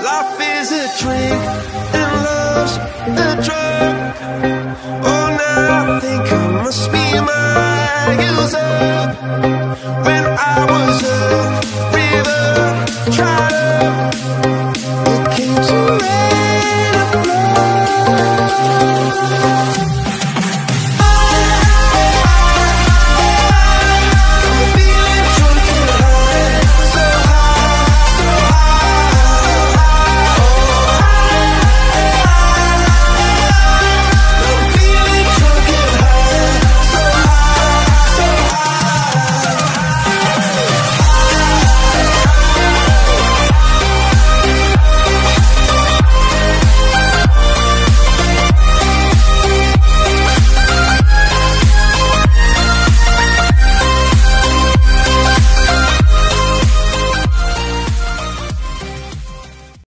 Life is a drink and love's a drug. Oh, now I think I must be my user. When I was young,